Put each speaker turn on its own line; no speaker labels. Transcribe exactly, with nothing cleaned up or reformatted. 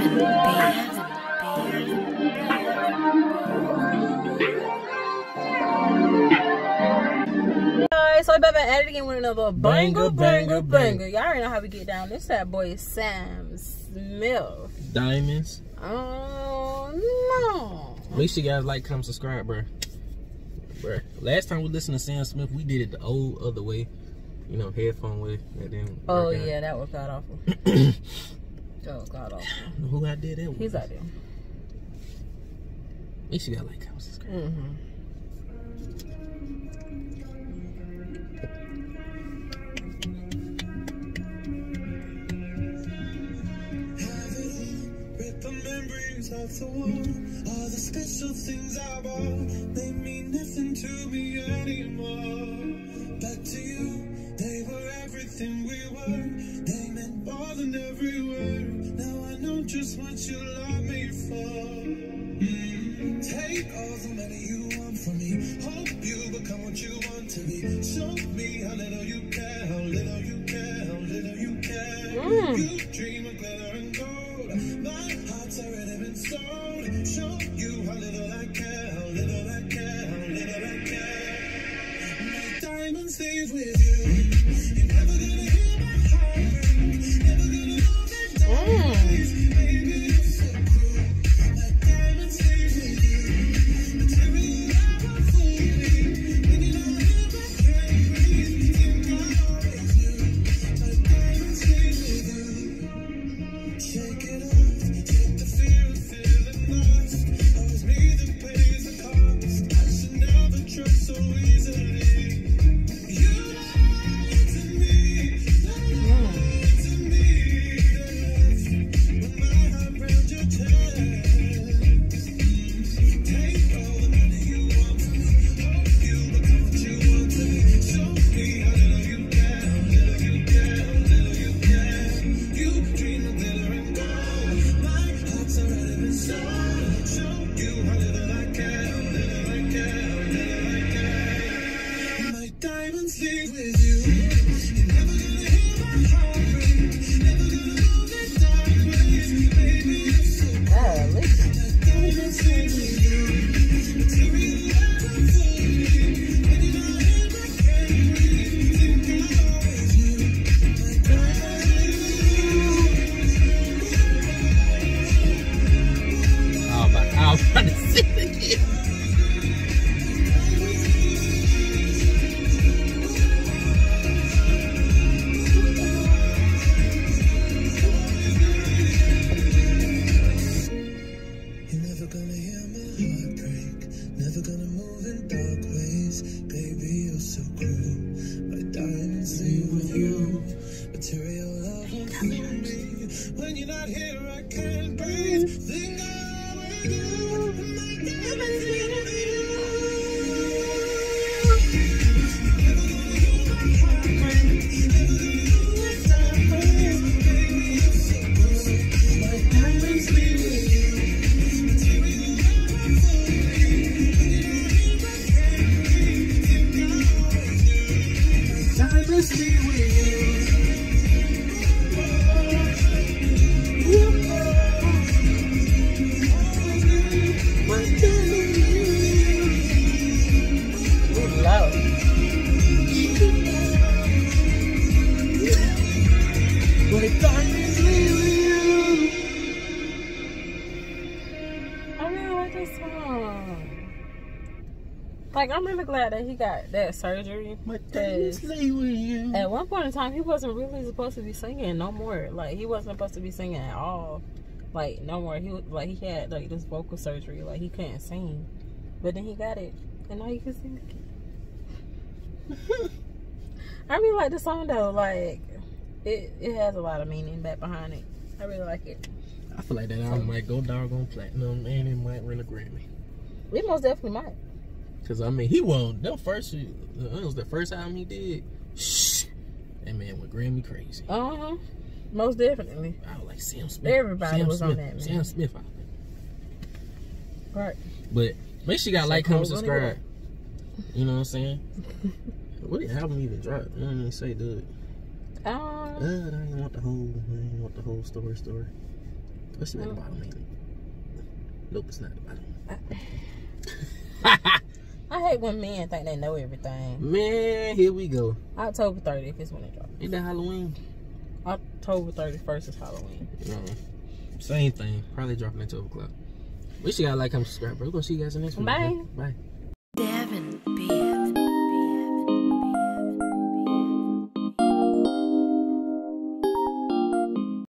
Alright, so we're back at it again with another banger, banger, banger. Y'all already know how we get down. This that boy Sam Smith.
Diamonds.
Oh no.
Make sure you guys like, comment, subscribe, bro. Bro, last time we listened to Sam Smith, we did it the old other way. You know, headphone way. That didn't
oh
work
yeah,
out.
that was god awful. That was god awful.
Who I did that with?
He's out there.
Make sure you guys like, comment, subscribe.
Mm-hmm.
Off the wall, all the special things I bought, they mean nothing to me anymore. But to you, they were everything we were. They meant more than every word. Now I know just what you love me for. Mm. Take all the money you want from me. Hope you become what you want to be. Show me how little you care, how little you care, how little you care.
Mm.
You dream of glitter and gold. My heart's already been sold. Show you how little I care, how little I care, how little I care. My diamond stays with you. You're never gonna hear my heart break. Never gonna know that diamonds. Baby, you're so cruel. My diamond stays with you. Material never fool me. When you don't hear my can't breathe. Think I always knew. My diamond stays with you. Shake it off. Take the fear of feeling lost. Always me that pays the cost. I should never trust so easily. You lied to me, lied to me. With my heart round your chest. Take all the money you want from me. Hope you become what you want to be. Show me how little you care, how little you care, how little you care. You dream of glitter and gold. My heart's already been sold. Show you how little I care, how little I care, how little I care. My diamond stays with you. You're never gonna hear my heart break. Never gonna know that dark ways. Baby, you're so
Oh, listen.
my diamond stays with you. Material never fool me. When you don't hear my can't breathe. Think I always knew. My diamond
Oh, my, I was trying to sing it again.
You're never gonna hear my heart break. Never gonna move in dark ways. Baby, you're so cruel. My diamonds leave with you. Material love won't fool me. When you're not here, I can't breathe. Think I always do. My diamonds leave with you. You're never gonna hear my heart break. Never gonna move in dark ways. Baby, you're so cruel. My diamonds leave with you. Diamonds be with you. My diamonds be with you.
Loud.
My diamonds be with you.
I really like this song. Like, I'm really glad that he got that surgery.
My diamonds
Because
lay with you.
at one point in time, he wasn't really supposed to be singing no more. Like, he wasn't supposed to be singing at all. Like, no more. He was, like, he had, like, this vocal surgery. Like, he couldn't sing. But then he got it. And now he can sing again. I really like the song, though. Like, it, it has a lot of meaning back behind it. I really like it.
I feel like that album might go doggone platinum and it might win a Grammy.
It most definitely might.
Cause I mean, he won the first. It was the first album he did. Shh, that man went Grammy crazy.
Uh huh. Most definitely.
I was like Sam Smith.
Everybody
Sam
was
Smith.
on that, man.
Sam Smith. I think.
Right.
But make sure you got like, comment,
cold,
subscribe. You know what I'm saying? What the album even dropped? I didn't even say do it.
Uh,
Uh, I didn't want the whole. I didn't want the whole story. Story. Let's see at the bottom, ain't it? Nope, it's not the bottom.
I hate when men think they know everything.
Man, here we go.
October thirtieth is when it drops.
Ain't that Halloween?
October thirty-first is Halloween.
No. Same thing. Probably dropping at twelve o'clock. We should gotta like, comment, subscribe, bro. We're gonna see you guys in the next one.
Bye.
Bye.